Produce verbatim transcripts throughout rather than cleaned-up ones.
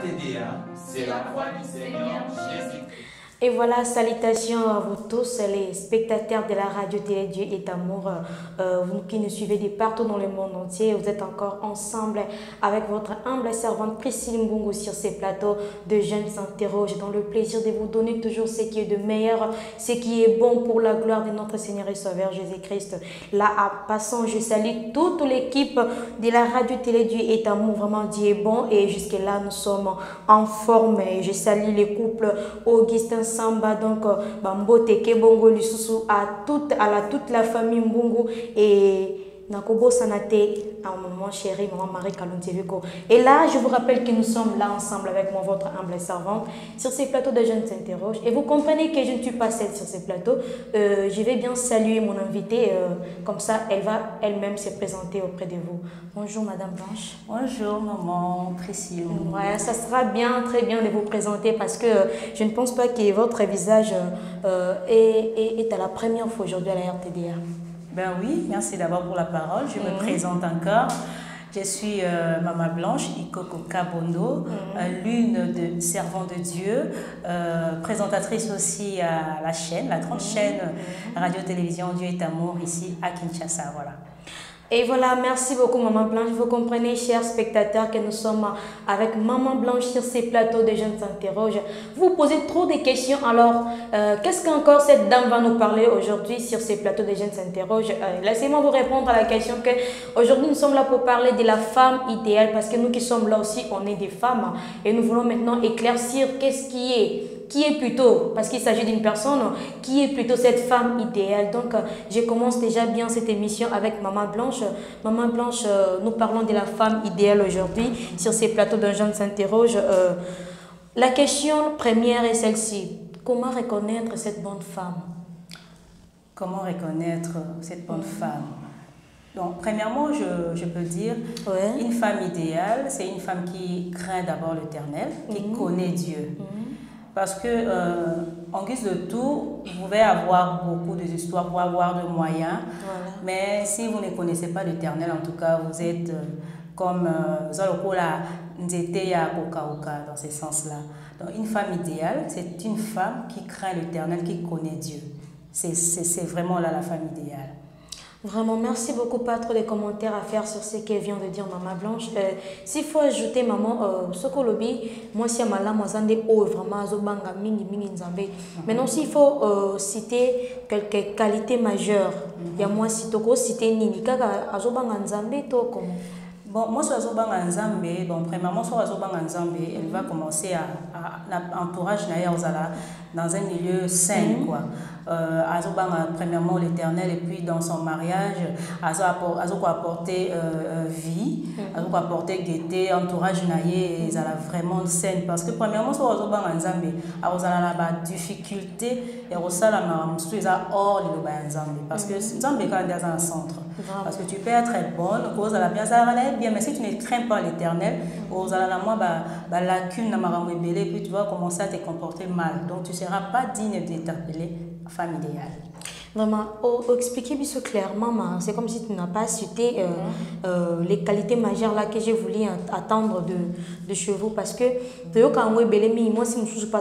T D A, c'est la foi du Seigneur Jésus-Christ. Et voilà, salutations à vous tous, les spectateurs de la radio Télé Dieu est amour, euh, vous qui nous suivez de partout dans le monde entier. Vous êtes encore ensemble avec votre humble servante Priscille Mbungu sur ces plateaux de Jeunes s'interrogent dans le plaisir de vous donner toujours ce qui est de meilleur, ce qui est bon pour la gloire de notre Seigneur et Sauveur Jésus-Christ. Là, en passant, je salue toute l'équipe de la radio Télé Dieu est amour, vraiment Dieu est bon et jusque-là, nous sommes en forme. Et je salue les couples Augustin Samba, donc Bambote Kebongo Lisusu, à toute, à la, toute la famille Mbungu et Nakobo Sanate, à mon chéri, maman Marie Kalontiviko. Et là, je vous rappelle que nous sommes là ensemble avec moi, votre humble servante, sur ces plateaux de Jeunes s'interrogent. Et vous comprenez que je ne suis pas seule sur ces plateaux. Euh, je vais bien saluer mon invitée, euh, comme ça, elle va elle-même se présenter auprès de vous. Bonjour, Madame Blanche. Bonjour, maman Priscille. Ouais, ça sera bien, très bien de vous présenter parce que euh, je ne pense pas que votre visage euh, est, est, est à la première fois aujourd'hui à la R T D A. Ben oui, merci d'abord pour la parole. Je me Mmh. présente encore. Je suis euh, Maman Blanche, Ikoko Kabondo, mmh. euh, l'une de servante de Dieu, euh, présentatrice aussi à la chaîne, la grande mmh. chaîne mmh. Radio-Télévision Dieu est amour ici à Kinshasa. Voilà. Et voilà, merci beaucoup Maman Blanche. Vous comprenez, chers spectateurs, que nous sommes avec Maman Blanche sur ces plateaux de Jeunes s'interrogent. Vous posez trop de questions, alors euh, qu'est-ce qu'encore cette dame va nous parler aujourd'hui sur ces plateaux de Jeunes s'interrogent? euh, Laissez-moi vous répondre à la question que aujourd'hui nous sommes là pour parler de la femme idéale, parce que nous qui sommes là aussi, on est des femmes et nous voulons maintenant éclaircir qu'est-ce qui est Qui est plutôt, parce qu'il s'agit d'une personne, qui est plutôt cette femme idéale. Donc, je commence déjà bien cette émission avec Maman Blanche. Maman Blanche, euh, nous parlons de la femme idéale aujourd'hui sur ces plateaux d'un Jeune s'interroge. Euh, la question première est celle-ci. Comment reconnaître cette bonne femme? Comment reconnaître cette bonne mmh. femme? Donc, premièrement, je, je peux dire, ouais. une femme idéale, c'est une femme qui craint d'abord l'Éternel, qui mmh. connaît Dieu. Mmh. Parce que, euh, en guise de tout, vous pouvez avoir beaucoup d'histoires, vous avoir de moyens, voilà. mais si vous ne connaissez pas l'Éternel, en tout cas, vous êtes euh, comme Zalokola Nzeteya Kokaoka, dans ce sens-là. Donc, une femme idéale, c'est une femme qui craint l'Éternel, qui connaît Dieu. C'est vraiment là la femme idéale. Vraiment, merci beaucoup. Pas trop de commentaires à faire sur ce qu'elle vient de dire Maman Blanche. Euh, S'il faut ajouter, maman, euh, ce que lobby, moi, si ma lame, oh, vraiment, zobanga mingi mingi nzambe. Maintenant, s'il faut euh, citer quelques qualités majeures, il y a moi, si tu citer nini, kaka azobanga nzambe, to comment? Bon, moi, sur Azobanga Nzambe, bon, premièrement, sur Azobanga Nzambe, elle va commencer à, à, à entourage dans un milieu sain, quoi. Euh, Azobanga, premièrement, l'Éternel, et puis dans son mariage, Azo a apporté euh, vie, Azo a apporté gaieté, entourage naïe, et elle a vraiment saine. Parce que, premièrement, sur Azobanga Nzambe, Azo a la difficulté, et Azo a la hors de Nzambe. Parce que Nzambe est quand même dans un centre. Parce que tu peux être bonne, cause à la bien, ça va être bien, mais si tu ne crains pas l'Éternel, cause à la moi, bah, lacune, puis tu vas commencer à te comporter mal. Donc tu ne seras pas digne d'être appelée femme idéale. Vraiment, oh, expliquez bien clairement, c'est comme si tu n'as pas cité euh, euh, les qualités majeures là que j'ai voulu attendre de, de chez vous, parce que moi si je suis pas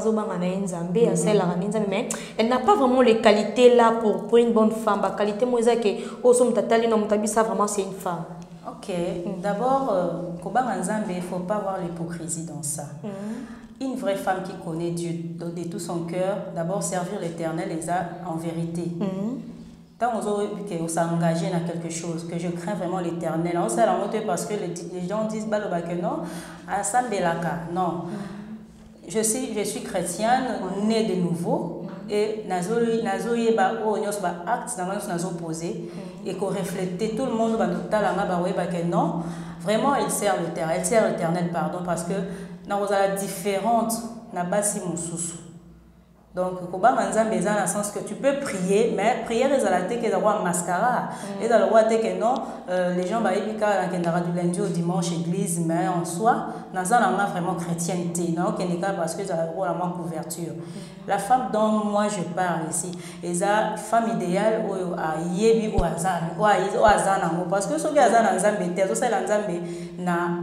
mais elle n'a pas vraiment les qualités là pour, pour une bonne femme. La qualité moi c'est que oh ça vraiment c'est une femme. Ok, mm. d'abord, il ne faut pas avoir l'hypocrisie dans ça. Mm. Une vraie femme qui connaît Dieu de tout son cœur, d'abord servir l'Éternel et ça en vérité. Mm. Tant on s'est engagé dans quelque chose, que je crains vraiment l'Éternel, on s'est rencontré parce que les gens disent bah, que non, non. Mm. Je suis, je suis chrétienne, mm. née de nouveau. Et nazo yeba o nyos ba acte dans nos nazo posé et qu'on reflétait tout le monde ba totalanga ba weba que non vraiment elle sert l'Éternel, elle sert l'Éternel pardon parce que na la différente na basi mususu. Donc koba manzambe dans le sens que tu peux prier mais prière les alaté que d'avoir mascara et dans le roi que non euh, les gens ba ebika la du lundi au dimanche église mais en soi naza na vraiment chrétienté non que n'est parce que ça a la moins couverture. La femme dont moi je parle ici est la femme idéale ou a yebi ou azan ou a azan parce que ce qui azan nzambe te so ça nzambe na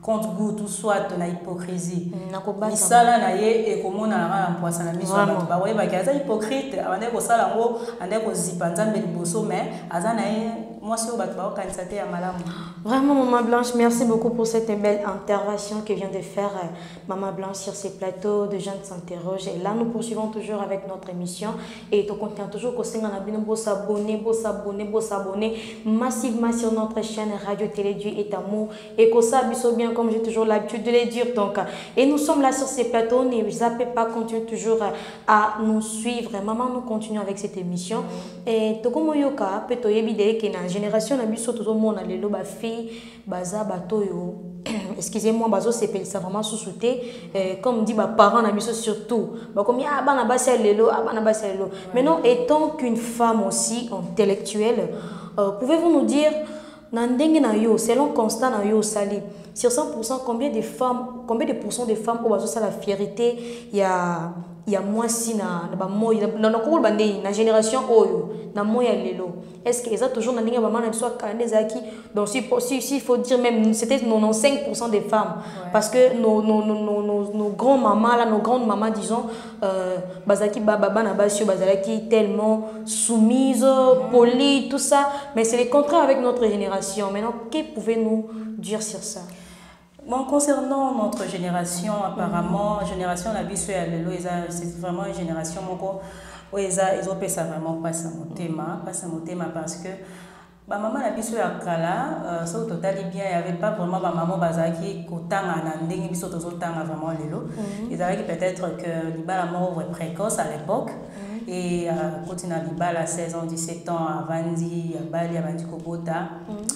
compte goût tout soit na hypocrisie misala na ye et comment na la poisson na miso ba ouais ba kaza hypocrite abande ko sala ngo ande ko zipa nzambe liboso mais azana ye moi sur ba ba kanisa te ya malamu. Vraiment Maman Blanche, merci beaucoup pour cette belle intervention que vient de faire euh, Maman Blanche sur ces plateaux de jeunes s'interrogent. Et là nous poursuivons toujours avec notre émission et tu contient toujours que c'est na bino bo s'abonner, bo s'abonner, bo s'abonner massivement sur notre chaîne Radio Télé Dieu et Amour et que ça biso bien comme j'ai toujours l'habitude de le dire. Donc et nous sommes là sur ces plateaux, ne zappez pas, continuez toujours à nous suivre. Maman, nous continuons avec cette émission et to comme yoka peut to yebide que na génération na biso tout le monde a lelo ba fille baza batoyo excusez-moi bazo s'appelle ça vraiment sous-souté comme dit ba parents na biso surtout ba comme ah bana basa lelo ah bana basa lelo. Maintenant étant qu'une femme aussi intellectuelle, euh, pouvez-vous nous dire nandenge na yo selon constat na yo sali sur cent pour cent combien de femmes combien de pourcents de femmes au bazo ça la fierté il y a il y a moi si na ba moy na na ko bande na génération oyo na moya lelo est-ce que ça toujours na ndenge ba mana soit kande zaki donc si si si faut dire même c'était quatre-vingt-quinze pour cent des femmes ouais. Parce que nos nos nos nos nos grands mamans là nos grandes mamans disons euh bazaki baba bana basio bazalaki tellement soumise mmh. Polies tout ça mais c'est le contraire avec notre génération. Maintenant que pouvez-nous dire sur ça? Bon, concernant notre génération, apparemment, mm-hmm. génération la biso ya lelo, c'est vraiment une génération moko où ils ont fait ça vraiment pas ça mon thème, pas ça mon thème parce que ba maman la biso ya kala, ça au total bien, il y avait pas vraiment ba maman bazaki kotanga na ndenge biso tozo tanga vraiment lelo. Ils avaient peut-être que libala mort précoce à l'époque. Mm-hmm. Et continue à libala seize ans, dix-sept ans avant di bali avant di kobota.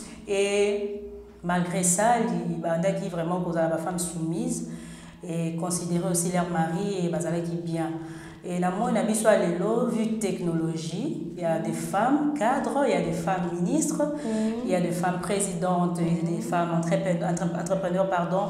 Et malgré ça, il y a qui vraiment posent la femme soumise et considérer aussi leur mari et bazala qui bien. Et la moi n'a soit les lots vu technologie, il y a des femmes cadres, il y a des femmes ministres, mm. il y a des femmes présidentes, il y a des femmes entrepreneurs, entrepreneurs pardon.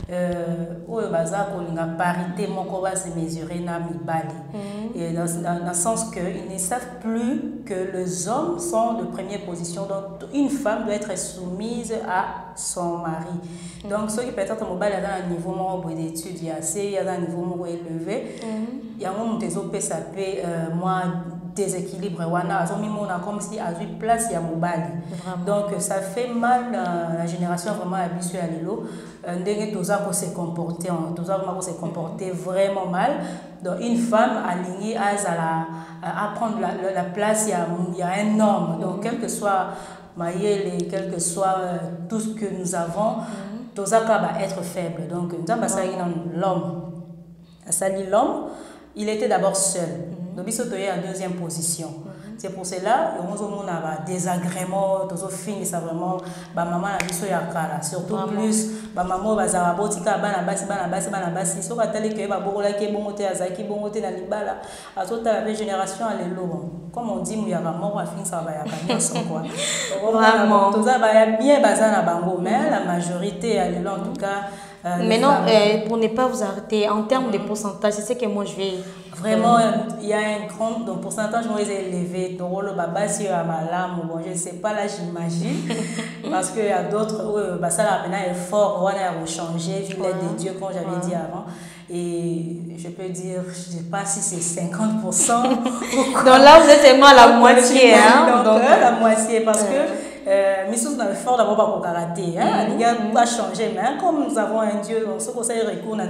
Où le bazar qu'on a parité mon combat se mesurer na mibali et dans dans le sens que ils ne savent plus que les hommes sont de première position, donc une femme doit être soumise à son mari. Mm. Donc ceux qui peut-être mobile à un niveau moins d'études, il y a assez, il y a un niveau moins élevé, il y a un des autres ça peut moi déséquilibre wana azomi mona comme si à une place il y a mobile. Donc ça fait mal euh, la génération vraiment habituée à l'élo ndenge toza ko se comporter toza vraiment se comporter vraiment mal. Donc une femme alignée à la à prendre la, la, la place il y a il y a un homme. Donc quel que soit maïel et quel que soit euh, tout ce que nous avons toza ka ba être faible. Donc nzamba ça l'homme ça dit l'homme il était d'abord seul. Donc, il est en deuxième position. Mm-hmm. C'est pour cela que nous avons des désagréments, nous avons fini, ça vraiment, ma maman a dit ça yakala. Surtout ah, plus, ma maman va zarabo tika bana basi bana basi bana basi. So quand elle est que ma bokola qui est bon côté azaki bon côté na libala, à toute la génération à l'élo. Comme on dit, il y a vraiment on va finir ça va yakala sans quoi. Vraiment. Tout ça va bien bazana bango, mais la majorité à l'élo en tout cas. Euh, Maintenant, euh, pour ne pas vous arrêter, en termes de pourcentage, c'est ce que moi je vais... Vraiment, il y a un grand donc, pourcentage moins élevé. Donc, le baba, si à ma lame, bon, je ne sais pas, là, j'imagine. Parce qu'il y a d'autres où bah, ça, la peine est fort, on a changé, vu l'aide de Dieu, comme j'avais dit avant. Et je peux dire, je ne sais pas si c'est cinquante pour cent. Donc là, vous êtes seulement la moitié. Hein? Donc, donc euh, la moitié, parce que... Euh, mais nous avons fort d'abord pour karaté, hein, il y a pas changé, mais comme nous avons un Dieu, on se conseille recours, nous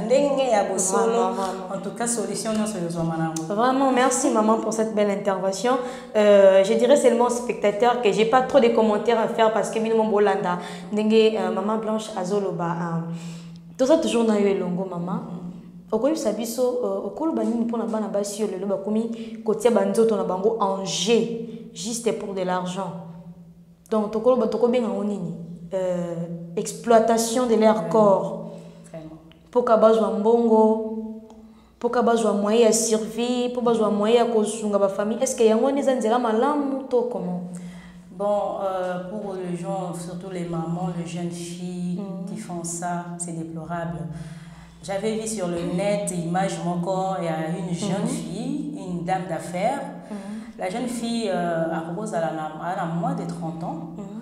avons en tout cas solution non seulement. Vraiment, merci maman pour cette belle intervention. Euh, je dirais seulement aux spectateurs que j'ai pas trop de commentaires à faire parce que minimum bolanda, dengue maman Blanche Azoloba, tout ça toujours na eu longo maman. Okoyi sabiso okolo banini pour na bana basi le loba komi kotia banzoto na bango en jeu juste pour de l'argent. Donc, euh, exploitation de leur ouais. Corps. Pour qu'à base de bongo, pour qu'à base de moyens à survie, pour qu'à base de moyens à construire ma famille. Est-ce qu'il y a un des endroits malins ou comment? Bon, euh, pour les gens, surtout les mamans, les jeunes filles mm. qui font ça, c'est déplorable. J'avais vu sur le net image mon corps, il y a une jeune mm. fille, une dame d'affaires. Mm. La jeune fille, euh, à propos, elle a, elle a moins de trente ans. Mm-hmm.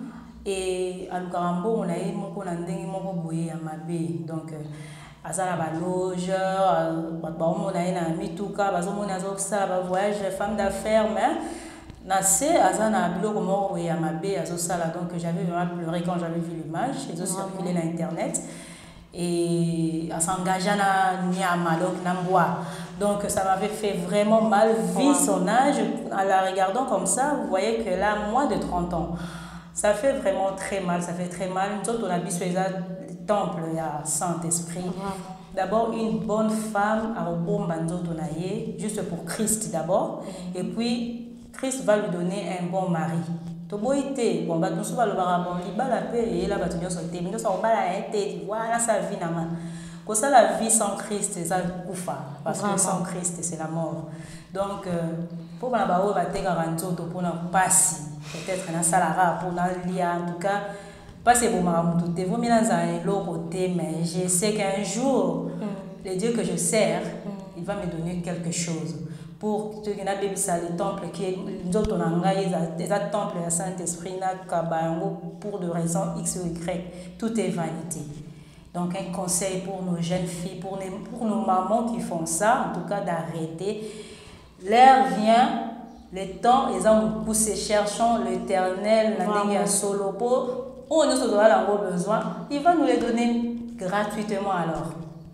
et à l'Ukarambo, on a eu mon condamné, mon boye à ma baie. Donc, à ça, la loge, à on a eu un mitouka, à on a eu ça, à voyage, femme d'affaires, mais. Nassé, Azana a bloqué mort et à ma baie, à Zosala. Donc j'avais vraiment pleuré quand j'avais vu l'image. Ils ont circulé sur Internet. Et à s'engager à Niama, donc Namboa. Donc ça m'avait fait vraiment mal vu son âge. En la regardant comme ça, vous voyez que là, moins de trente ans. Ça fait vraiment très mal, ça fait très mal. Nous autres, on a vu sur les temples, il y a Saint-Esprit. D'abord, une bonne femme à Robombanzotonaye, juste pour Christ d'abord. Et puis, Christ va lui donner un bon mari. Toboité, bon, bah, nous sommes le barabon, il va la paix et la bâtiment sur le thé. Nous sommes la été, voilà sa vie, nama. Comme ça, la vie sans Christ, c'est ça, koufa. Parce que sans Christ, c'est la mort. Donc, pour que la barre va te garantir pour ne pas si, peut-être un salara, pour ne lire, en tout cas, pas c'est bon, maman, tout est, vous m'y avez l'autre côté, mais je sais qu'un jour, le Dieu que je sers, il va me donner quelque chose. Pour ceux qui n'ont pas ça, les temples qui nous autres on a des temples à Saint-Esprit, pour de raisons X ou Y, tout est vanité. Donc un conseil pour nos jeunes filles, pour, les, pour nos mamans qui font ça, en tout cas d'arrêter. L'air vient, le temps, les hommes poussent, cherchons l'Éternel, la ligne à solo pour, où nous avons besoin, il va nous les donner gratuitement alors.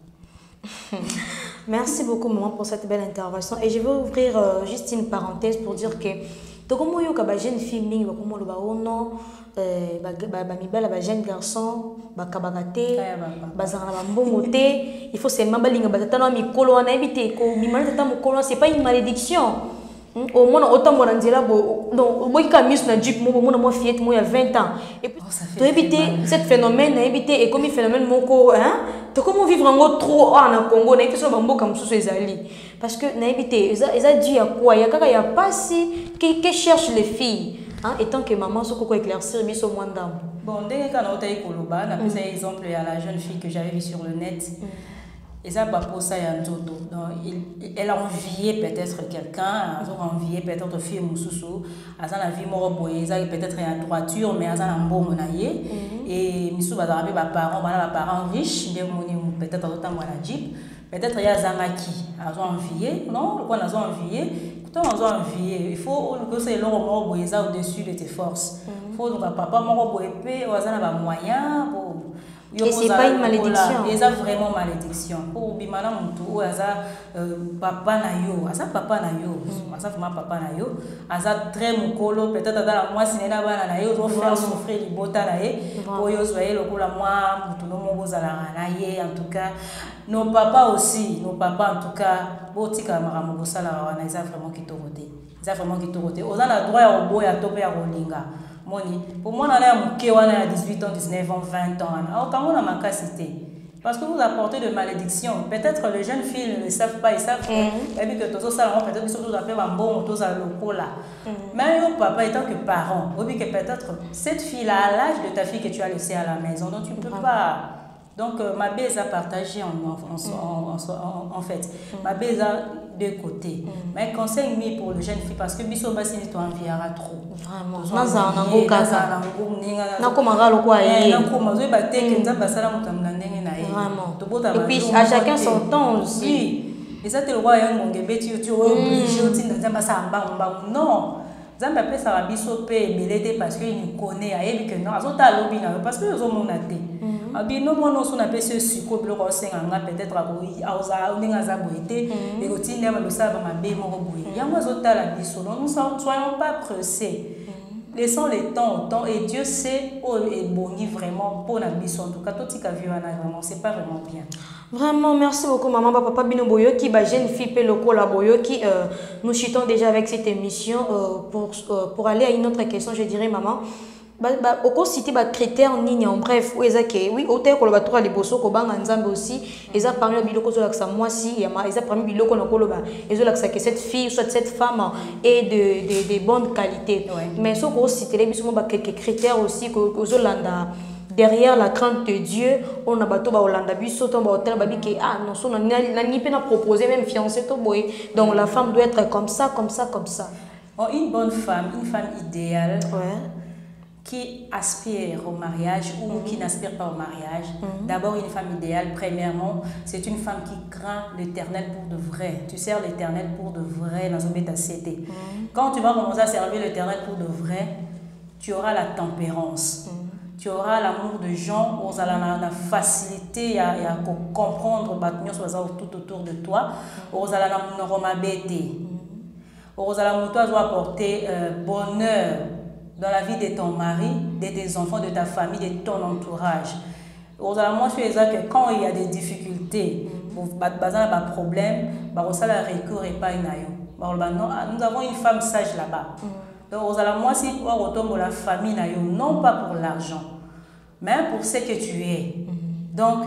Merci beaucoup, maman, pour cette belle intervention. Et je vais ouvrir euh, juste une parenthèse pour dire que comme il y a des jeunes filles, il y a des jeunes garçons, il faut seulement c'est pas une malédiction. Au moins, autant de gens donc, moi, quand je suis jeep, moi, moi, fiette, moi, il y a vingt ans. Et puis, tu éviter ce phénomène, éviter, et comme il phénomène, mon corps, hein, tu comment vivre en trop en Congo, n'a pas besoin comme sous les alliés. Parce que, n'a évité, ils ont dit à quoi, il y a, il y a pas si, qui cherche les filles, hein, et tant que maman, ce qu'on éclaircir, mais au moins d'âme. Bon, dès que quand on a eu Koloba, on a pris un exemple à la jeune fille que j'avais vue sur le net. Et ça, pour ça, elle a envié peut-être quelqu'un, elle a envié peut-être une fille Moussoussou, elle a envie de peut-être une droiture, mais elle a un bon monaïe. Et Missou va avoir des parents, des parents riches, peut-être un temps à la Jeep, peut-être il y a Zamaki, elle a envié, non, pourquoi elle a envié? Quand on a envié, il faut que c'est l'homme au-dessus de tes forces. Il faut que papa, mon épée, on a des moyens pour. Et c'est pas une malédiction. Et c'est vraiment malédiction. Pour bimana mutu, asa papa na yo, asa papa na yo, asa vraiment papa na yo, asa très mukolo, peut-être dans la mois si na bana na yo, on faire souffrir les bota na ye, pour yo soyez le kola moi, mutu no mo bozala na ye, en tout cas, nos papas aussi, nos papas en tout cas, botika maramu bosala wana, ils ont vraiment qui toroté, ils ont vraiment qui toroté. Aux a droit au boy à toper à rolinga. Pour moi, on a dix-huit ans, dix-neuf ans, vingt ans. Alors, ma capacité. Parce que vous apportez de malédictions. Peut-être les jeunes filles ne le savent pas, ils savent mm. que tout ça, peut-être qu'ils sont tous appelés un bon, tous à l'eau là. Mais au papa, étant que parent, vous que peut-être cette fille-là, à l'âge de ta fille que tu as laissée à la maison, donc tu ne peux pas. Donc, euh, ma baise a partagé en, en, en, en, en fait. Mm. Ma baise a deux côtés. Mm. Mais conseil mis pour les jeunes filles, parce que biso basi ni to enviera trop. Vraiment. Naza nango kaza. Nako mangalo kwa yé. Nako mazo ba te kenza basala mutamna ndenge na yé. Vraiment. Et puis à chacun son temps aussi. Oui. Et ça te le voit un monge beti tu obligé au tinda zamba sa mba mba. Non. Zamba pe sa biso pe belete parce qu'il nous connaît a yebi que non azota lobi na parce que zo mona te. Abi no mono so na pe ce suko bloko senga peut-être a boyi auza ndinga za boyete et otinde ba lo sa ba mabe moko boyi. Yango azota la biso non nous soyons pas pressés. Laissons le temps au temps et Dieu sait où est boni vraiment pour la biso. En tout cas, tout ce qui a vu vraiment, c'est pas vraiment bien. Vraiment, merci beaucoup, maman, papa Bino Boyo, qui est jeune fille, Peloko la Boyo, qui euh, nous chutons déjà avec cette émission euh, pour, euh, pour aller à une autre question, je dirais, maman. Au cours cité des critères en ligne en bref où est-ce que oui autant que le bateau les bossos qu'on bang ensemble aussi ils ont parmi les biloko sur l'accent moi si ils ont parmi les biloko qu'on a coloba ils ont l'accent que cette fille soit cette femme est de de de bonne qualité mais ce cours cité les bisous bah quelques critères aussi que aux Hollanda derrière la crainte de Dieu on a bateau bah Hollanda biso tombe hôtel bah que ah non son n'a ni peine à proposer même fiancé tout boy donc la femme doit être comme ça comme ça comme ça une bonne femme une femme idéale ouais qui aspire au mariage ou mm-hmm. qui n'aspire pas au mariage, mm-hmm. d'abord une femme idéale, premièrement, c'est une femme qui craint l'Éternel pour de vrai. Tu sers l'Éternel pour de vrai dans un bêta C D. Mm-hmm. Quand tu vas commencer à servir l'Éternel pour de vrai, tu auras la tempérance. Mm-hmm. Tu auras l'amour de gens, tu auras la facilité à, à comprendre tout autour de toi, tu auras la normalité. Tu auras apporter euh, bonheur dans la vie de ton mari, de tes enfants, de ta famille, de ton entourage. Moi, je suis que quand il y a des difficultés, des problèmes, nous avons une femme sage là-bas. Donc, moi, si on retombe la famille, non pas pour l'argent, mais pour ce que tu es. Donc,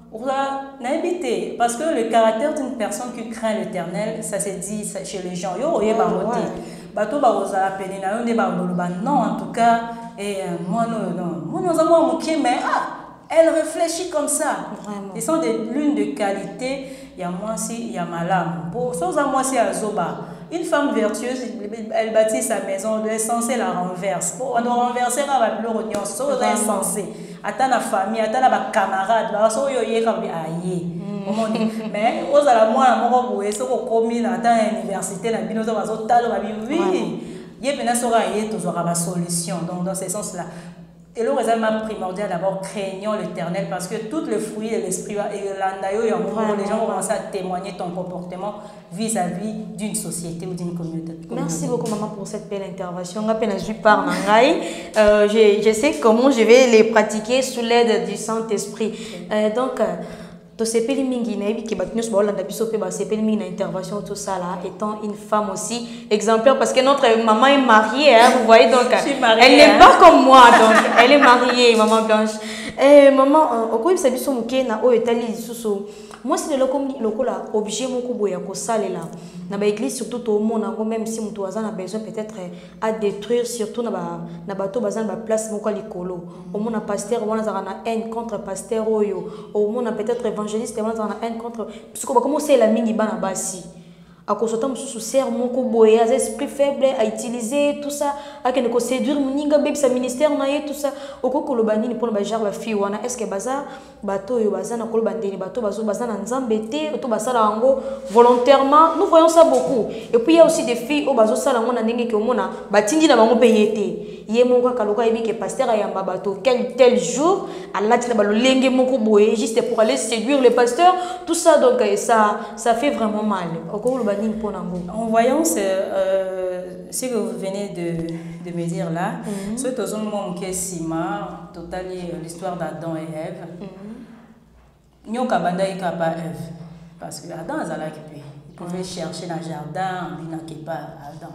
parce que le caractère d'une personne qui craint l'Éternel, ça se dit chez les gens. Yo, ouais, bateau baroza peine na yonde ba non en tout cas et moi non non moi nous avons moqué mais ah elle réfléchit comme ça vraiment. Ils sont des l'une de qualité il y a moi si il y a malam pour sans moi si azoba une femme vertueuse elle bâtit sa maison elle est censée la renverse pour on renverser on va plus retenir ça est censé attends la famille attends la camarade là so yo yé comme aïe mais aux à la moi mon boé so ko commis dans l'université la bino so bazo talo ba oui yé pena sera yé toujours la solution donc dans ce sens là et le raisonnement primordial d'abord craignant l'Éternel parce que tous les fruits de l'esprit et l'andayo et en gros les gens vont commencer à témoigner ton comportement vis-à-vis d'une société ou d'une communauté. Merci beaucoup maman pour cette belle intervention. Je par Nangaï. Euh, je, je sais comment je vais les pratiquer sous l'aide du Saint-Esprit. Euh, donc to sepeli mingi na yebi ke batnyos ba olanda biso pe ba sepeli mingi na intervention tout ça là étant une femme aussi exemplaire parce que notre maman est mariée hein, vous voyez donc mariée, elle n'est hein? Pas comme moi donc elle est mariée maman Blanche eh maman okoyi bisa biso muke na o etali lisusu moi c'est le comme lokola objet moko boya ko salela na ba église surtout tout monde ngo même si mutu azana besoin peut-être à détruire surtout na ba na bato bazana ba place moko likolo au monde pasteur wana za na haine contre pasteur oyo au monde peut-être évangéliste wana za na haine contre parce que comment c'est la mingi bana basi à cause de ce serre mon coboya esprit faible à utiliser tout ça à que ne ko séduire muninga bébé sa ministère na tout ça au ko kolobani ni pour ba genre la fille wana est-ce que baza bato yo baza na kolobandeni bato bazo baza na nzambete to basala ngo volontairement nous voyons ça beaucoup et puis il y a aussi des filles au bazo sala ngona ndenge ke omona batindi na bango payete yé mon ka kaloka yebi ke pasteur ayamba bato quel tel jour Allah tina balo lenge moko boye juste pour aller séduire le pasteur tout ça donc ça ça fait vraiment mal au ko kolobani. En voyant ce, euh, ce que vous venez de, de me dire là, c'est au moment où Sima, totalement l'histoire d'Adam et Ève. Nous avons Ève parce que Adam il pouvait chercher dans le jardin, il n'a pas Adam.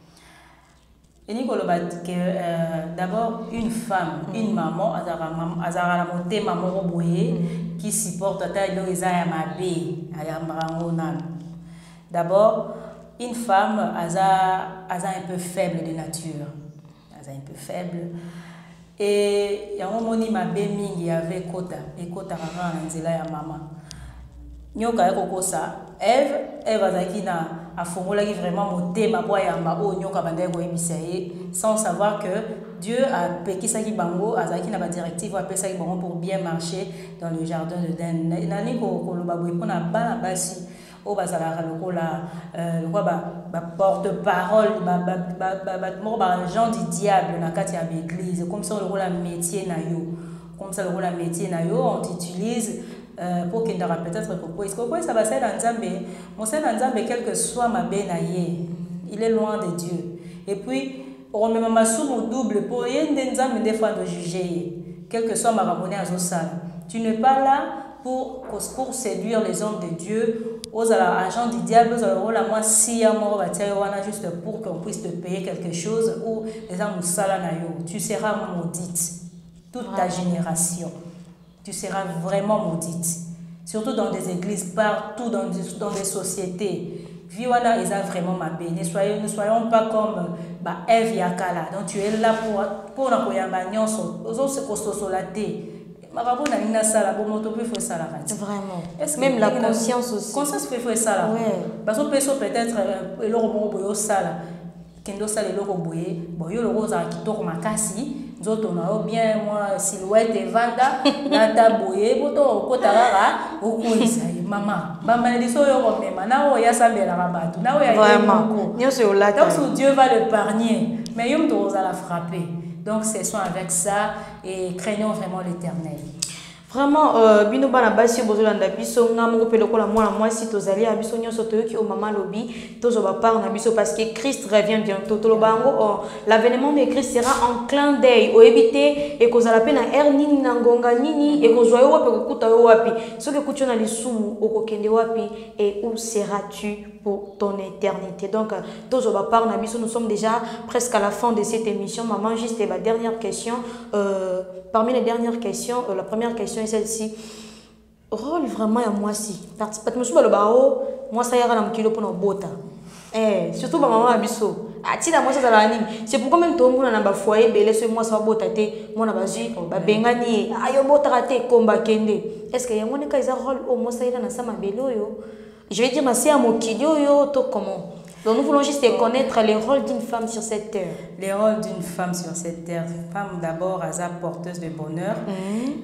Et nous avons dit que d'abord une femme, une maman, Azara monté maman qui supporte ta Eloïsa Yamabe, Ayamrangonam. D'abord, une femme a un peu faible de nature, a un peu faible. Et il y a un moment où ma béming il y avait kota et kota rara nzela ya maman. Nyoka eko kosa. Ève, Ève azaki na afongola ki vraiment moté ma boya yamba o nyoka banda eko ebisaye sans savoir que Dieu a pekisa ki bango azaki na ba directive a pesa ki bango pour bien marcher dans le jardin de Den. Nani ko ko loba boy pona bana basi. Au bazala lokola le quoi ba porte-parole ba ba ba ba ba gens du diable na kati ya l'église comme ça lokola métier na yo comme ça lokola métier na yo on t'utilise pour qu'il n'aura peut-être pourquoi est-ce que ça va faire dans Nzambe mon sein dans Nzambe quel que soit ma benaye il est loin de Dieu et puis on met ma sous double pour rien Nzambe des fois de juger quel que soit ma ramonée à Zosala tu n'es pas là pour pour séduire les hommes de Dieu aux agents du diable, aux agents la moi si à moi juste pour qu'on puisse te payer quelque chose ou les hommes salanayo, tu seras maudite toute ta génération, tu seras vraiment maudite, surtout dans des églises, partout dans des, dans des sociétés. Viwana ils a vraiment ma béni. Ne soyons pas comme bah Ève Yakala. Donc tu es là pour pour la koyambanyon so ozo se kostosolaté. Vraiment. Même la conscience aussi. Conscience fait faire ça là. Parce que peut-être le robot boyo ça là. Kendo ça le robot boye. Boyo le rose a kitoko makasi. nous autres on a bien moi silhouette et vanda na taboye boto ko tarara o ko isaïe maman maman les so yo même na o ya sambela rabatu na o ya vraiment nyo se ola donc Dieu va l'épargner mais yom to la frapper donc c'est soit avec ça et craignons vraiment l'Éternel. Vraiment, bino bana basi bozolanda biso ngamo ko peloko la mwana mwasi tozali a biso nyoso toyoki o mama lobi tozo ba par na biso parce que Christ revient bientôt. Tolobango l'avènement de Christ sera en clin d'œil au éviter et kozala pe na er nini na ngonga nini et kozwa yo wapi kokuta yo wapi. Soki kutu na lisumu okokende wapi et où seras-tu pour ton éternité. Donc tozo ba par na biso nous sommes déjà presque à la fin de cette émission. Maman juste la dernière question euh, parmi les dernières questions euh, la première question celle-ci. Rôle vraiment à moi si. Parce que je suis le bao, moi ça y a un kilo pour nos bottes. Eh, surtout ma maman abisso. Ah, tu moi ça la anime. C'est pourquoi même tout le monde n'a pas foyer, belé ce moi ça va botter. Moi na baji, ba bengani, ayo botter raté combat kende. Est-ce que y a mon cas ils rôle au moi ça y a dans ça ma bello yo. Je vais dire ma c'est à mon kilo yo to comment. Donc nous voulons juste connaître les rôles d'une femme sur cette terre. Les rôles d'une femme sur cette terre. Femme d'abord, elle est porteuse de bonheur. Mm-hmm.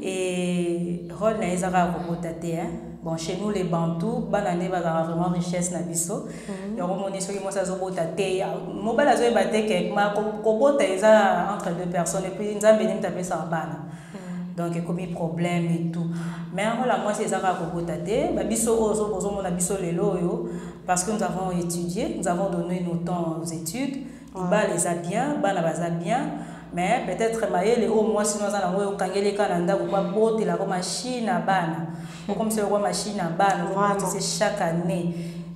Et rôle na ezara robotate hein. Bon chez nous les Bantous, banane bazara vraiment richesse na biso. Et on moni soki mo sa robotate. Mo bala zo baté ke ma ko bota eza entre deux personnes et puis nzambe ni taper ça bana. Donc il y a comme problème et tout. Mais voilà, moi c'est ça robotate. Ba biso ozo bozo mona biso lelo yo parce que nous avons étudié, nous avons donné nos temps aux études. Ba les a bien, ba na baza bien. Mais peut-être maye les au moins sinon ça na wo kangele kananda ou pas bote la machine à bana. Comme c'est la machine à bana, c'est chaque année.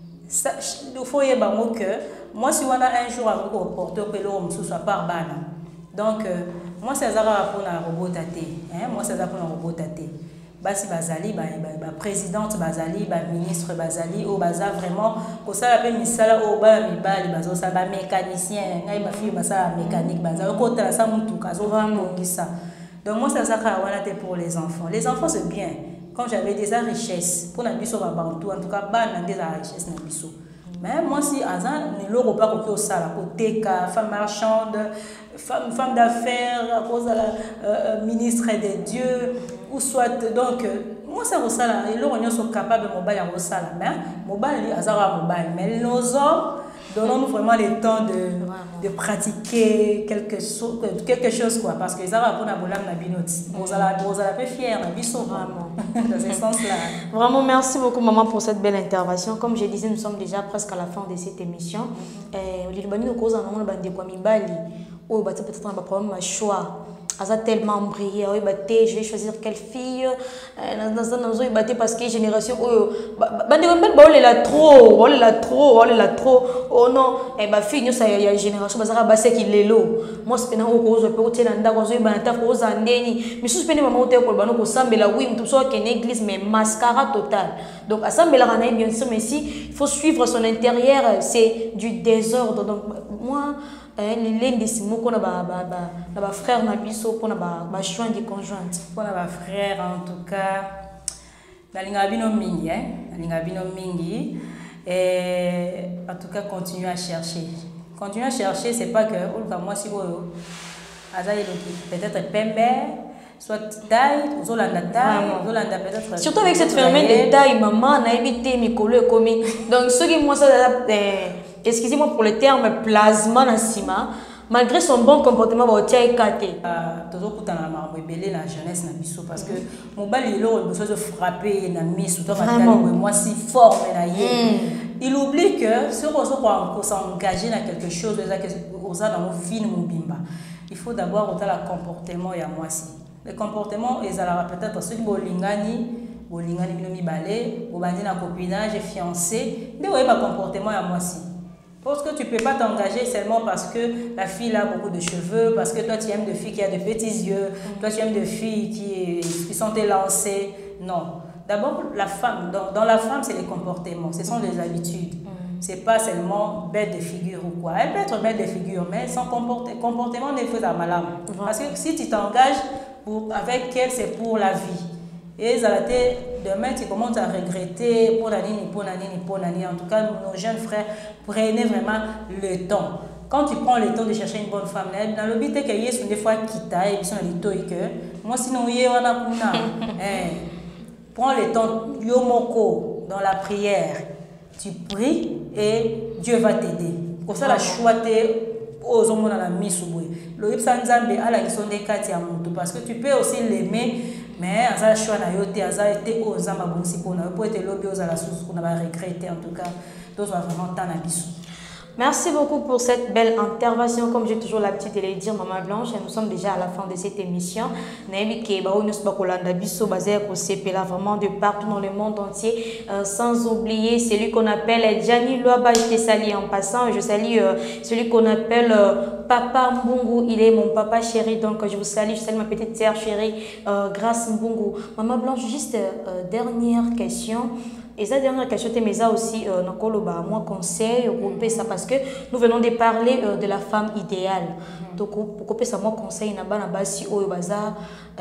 Ça il faut y bango que moi si on a un jour avec au porteur que l'homme soit par bana. Donc euh, moi c'est ça pour la robotate hein moi c'est ça pour la robotate basi bazali ba ba présidente bazali ba ministre bazali au baza vraiment ko ça la misala au ba mi ba li bazo ça ba mécanicien ngai ba fi ba ça mécanique baza ko tala ça mutu kazo vraiment ça. Donc moi c'est ça wana te pour les enfants. Les enfants c'est bien. Comme j'avais des richesses pour na biso ba bantu en tout cas ba na des richesses na biso. Mais moi si azan ne l'euro pas au sala côté femme marchande femme femme d'affaires à cause de la euh, ministre de Dieu ou soit donc moi ça au sala et l'euro nous sommes capables de mobile au sala mais mobile azara mobile mais nos hommes donnons-nous vraiment le temps de, de pratiquer quelque chose quelque chose quoi parce que azara pour na bolam na binoti vous allez vous allez fier na biso vraiment dans ce sens là. Vraiment merci beaucoup maman pour cette belle intervention. Comme je disais nous sommes déjà presque à la fin de cette émission. Et on dit que nous cause en bande quoi mi bali ou peut-être un problème de choix. Asa tellement brillé, oui baté, je vais choisir quelle fille. Dans un dans baté parce que génération oh bande bande ba la trop, la trop, la trop. Oh non, et ba fille nous ça y a génération bazara basse qui lelo. Moi c'est pendant au cause peut te nda ko zo banata ko za ndeni. Mais sous peine maman te ko bano ko sambela oui tout ça que l'église mais mascara total. Donc assemblera na bien sûr mais si il faut suivre son intérieur, c'est du désordre. Donc moi l'un des mots qu'on a ba frère na biso pour na ba choix de conjointe pour na ba frère en tout cas na linga bino mingi hein na linga bino mingi et en tout cas continuer à chercher continuer à chercher c'est pas que moi si vous azaï peut-être pembe soit taille ou zolanda taille ou zolanda peut-être surtout avec cette phénomène de taille maman na évité mikolo ekomi donc ce qui moi ça excusez-moi pour le terme plasma na sima malgré son bon comportement ba otia ekate toujours kutana na rebelle la jeunesse na biso parce que mobali lo besoin de frapper na misu to batali moi si fort mais na yé il oublie que si on veut s'engager dans quelque chose aux a dans film mobimba il faut d'abord autant le comportement ya moi si le comportement ils alors peut-être ceux qui bolingani bolingani bino mibale obandi na copinage fiancé mais ouais pas comportement ya moi si. Parce que tu ne peux pas t'engager seulement parce que la fille a beaucoup de cheveux, parce que toi tu aimes des filles qui ont de petits yeux, mm. toi tu aimes des filles qui, qui sont élancées. Non. D'abord, la femme, dans, dans la femme, c'est les comportements, ce sont les habitudes. Mm. Ce n'est pas seulement bête de figure ou quoi. Elle peut être bête de figure, mais son comportement, comportement n'est pas malade. Mm. Parce que si tu t'engages avec elle, c'est pour la vie. Et demain, tu commences à regretter pour l'année, pour l'année, pour l'année. En tout cas, nos jeunes frères, prenez vraiment le temps. quand tu prends le temps de chercher une bonne femme, dans le but que y des fois quitta et puis sont les taux et que moi sinon y on a kuna. Prends le temps yomoko dans la prière, tu pries et Dieu va t'aider. Comme ça la choix aux hommes dans la mise au bout. Le Ipsanzambe à la question des quatre parce que tu peux aussi l'aimer. Mais à choix na yote à été aux âmes bon si pour pour être lobby aux à la source qu'on va regretter en tout cas tous va vraiment tant abisso. Merci beaucoup pour cette belle intervention. Comme j'ai toujours l'habitude de le dire, Maman Blanche, nous sommes déjà à la fin de cette émission. Vraiment de partout dans le monde entier. Euh, sans oublier celui qu'on appelle Gianni Luaba, je te salue en passant. Je salue euh, celui qu'on appelle euh, Papa Mbungu. Il est mon papa chéri. Donc je vous salue. Je salue ma petite sœur chérie, euh, Grâce Mbungu. Maman Blanche, juste euh, dernière question. Et cette dernière question, mais ça aussi, euh, moi conseil, ça parce que nous venons de parler euh, de la femme idéale. Donc, pour ça, moi conseil, na bana basi au baza,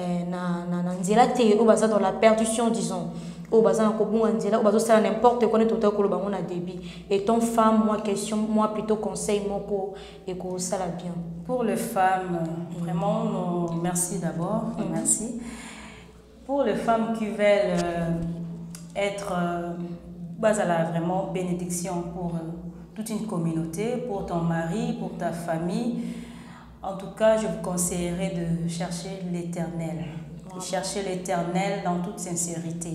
na na na nzela te au baza dans la perdition, disons. Au baza na kobunga nzela, au baza ça n'importe quoi, tout à coup le bango na débit. Et ton femme, moi question, moi plutôt conseil, moi ko et ko ça la bien. Pour les femmes, vraiment, non, merci d'abord, mm. merci. Pour les femmes qui veulent euh, être euh, base à la vraiment bénédiction pour euh, toute une communauté, pour ton mari, pour ta famille. En tout cas, je vous conseillerais de chercher l'Éternel. De chercher l'Éternel dans toute sincérité.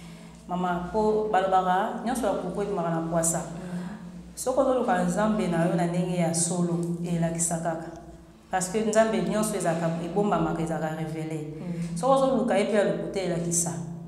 Maman, pour Barbara, nous sommes pourquoi nous avons pour ça. Ce qu'on a par exemple, nous avons solo et la kisakaka. Parce que nous avons besoin de et bon maman qui a révélé. Ce qu'on a le cas et puis le côté la kisa.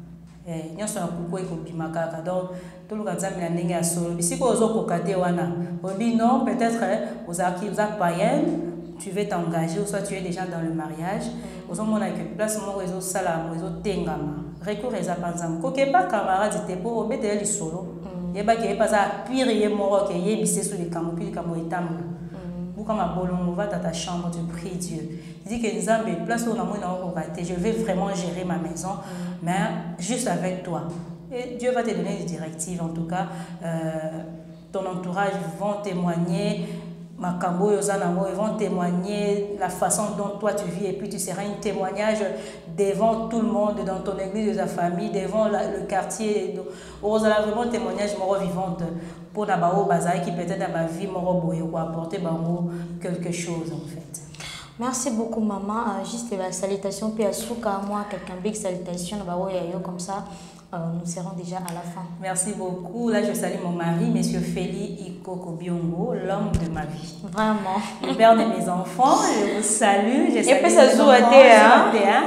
Nous sommes pourquoi il faut bimakaka. Donc tout le monde a mis la solo. Si vous avez kokate wana, on dit non, peut-être vous avez vous avez païen, tu veux t'engager ou soit tu es déjà dans le mariage. Vous avez que place mon réseau salam, réseau tengama. Recours les apanzam. Koke pas camarade te pour obéir les solo. Yeba qui est pas à pire yé moro que yé bissé sur les camos puis les camos étamble. Vous comme à bolon va dans ta chambre tu pries Dieu. Il dit que nous avons place où on a moins dans je vais vraiment gérer ma maison, mais juste avec toi. Et Dieu va te donner des directives, en tout cas, euh, ton entourage vont témoigner, Makambo et Ozanamo, ils vont témoigner la façon dont toi tu vis, et puis tu seras un témoignage devant tout le monde, dans ton église, de ta famille, devant la, le quartier. On a vraiment un témoignage mort vivante pour Nabao Bazaï qui peut-être dans ma vie mort boye ou apporter quelque chose en fait. Merci beaucoup maman. Euh, juste la salutation, puis à Souka, moi, quelqu'un big salutation, comme ça. Euh, nous serons déjà à la fin. Merci beaucoup. Là, je salue mon mari, Monsieur Feli Ikoko Biongo, l'homme de ma vie. Vraiment. Le père de mes enfants, je vous salue. Je salue et puis ça joue à terre.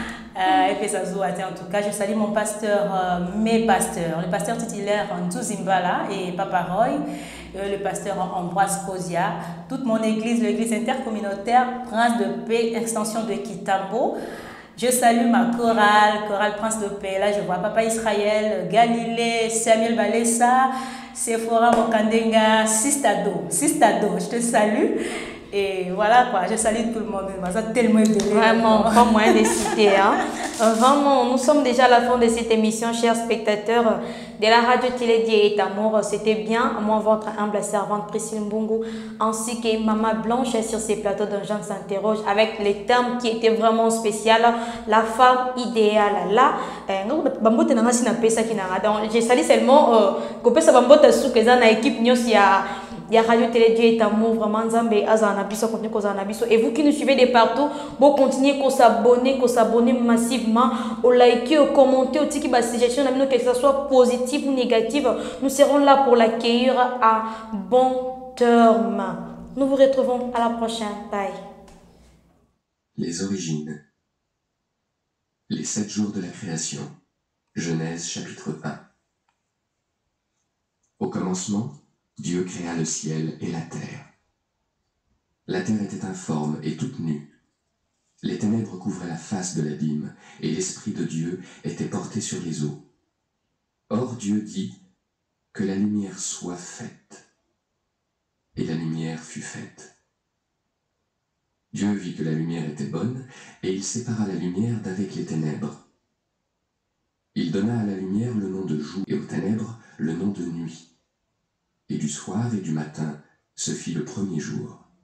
Et puis ça joue à terre. En tout cas, je salue mon pasteur, euh, mes pasteurs, le pasteur titulaire Nzuzimbala et Papa Roy, euh, le pasteur Ambroise Kozia, toute mon église, l'église intercommunautaire Prince de Paix, extension de Kitambo. Je salue ma chorale, chorale Prince de Paix. Là, je vois Papa Israël, Galilée, Samuel Valessa, Sephora Mokandenga, Sistado. Sistado, je te salue. Et voilà quoi, je salue tout le monde. Ça tellement aidé. Vraiment, pas moyen de citer. Hein. Vraiment, nous sommes déjà à la fin de cette émission, chers spectateurs de la radio Télédi et Amour. C'était bien, moi, votre humble servante Priscille Mbungu, ainsi que Maman Blanche sur ces plateaux dont Jean s'interroge avec les termes qui étaient vraiment spéciaux. La femme idéale. Là, je salue seulement que ça va sous que ça équipe il y a Radio Télédi et Amour, vraiment Nzambe Azana Biso, continue Kozana Biso. Et vous qui nous suivez de partout, vous continuez à s'abonner, à s'abonner massivement, au liker, au commenter, au tiki bas suggestion, que ce soit positif ou négatif, nous serons là pour l'accueillir à bon terme. Nous vous retrouvons à la prochaine. Bye. Les origines. Les sept jours de la création. Genèse chapitre un. Au commencement, Dieu créa le ciel et la terre. La terre était informe et toute nue. Les ténèbres couvraient la face de l'abîme, et l'Esprit de Dieu était porté sur les eaux. Or Dieu dit que la lumière soit faite. Et la lumière fut faite. Dieu vit que la lumière était bonne, et il sépara la lumière d'avec les ténèbres. Il donna à la lumière le nom de jour et aux ténèbres le nom de nuit. Et du soir et du matin, ce fit le premier jour.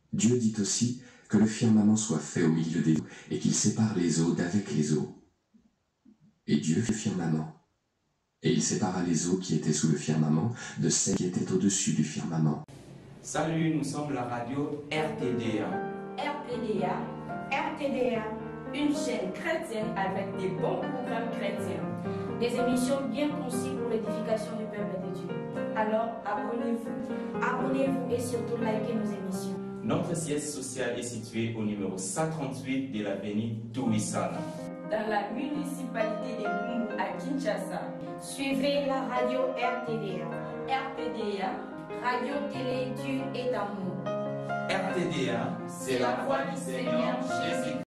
Dieu dit aussi que le firmament soit fait au milieu des eaux et qu'il sépare les eaux d'avec les eaux. Et Dieu fit le firmament. Et il sépara les eaux qui étaient sous le firmament de celles qui étaient au-dessus du firmament. Salut, nous sommes la radio R T D A. R T D A, R T D A, une chaîne chrétienne avec des bons programmes chrétiens. des émissions bien conçues pour l'édification du peuple de Dieu. Alors abonnez-vous. Abonnez-vous et surtout likez nos émissions. Notre siège social est situé au numéro cent trente-huit de l'avenue Touissana, dans la municipalité de Bumbu à Kinshasa. Suivez la radio R T D A. R T D A, Radio Télé Dieu est amour. R T D A, c'est la voix du Seigneur Jésus.